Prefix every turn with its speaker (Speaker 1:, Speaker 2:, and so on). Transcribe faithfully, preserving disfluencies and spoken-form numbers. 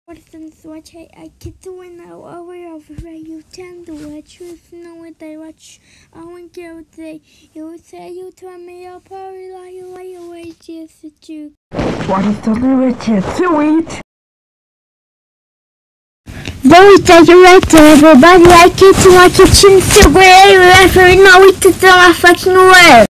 Speaker 1: What is what I, I can do now aware of where you tend to choose know what I watch. I want you say you say you tell me your party like you lay away just to you.
Speaker 2: What is the lyric to it?
Speaker 1: Though that you right to everybody, I get to my kitchen so wherever, know it to my fucking world.